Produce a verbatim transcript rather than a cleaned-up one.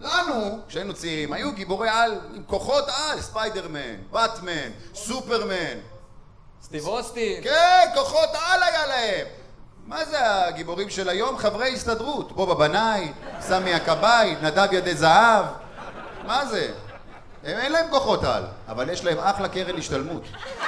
לנו, כשהיינו צעירים, היו גיבורי על עם כוחות על, ספיידרמן, באטמן, סופרמן. סטיב אוסטין. כן, כוחות על היה להם. מה זה הגיבורים של היום? חברי הסתדרות. בובה בנאי, סמי הכבאי, נדב ידי זהב. מה זה? הם אין להם כוחות על, אבל יש להם אחלה קרן השתלמות.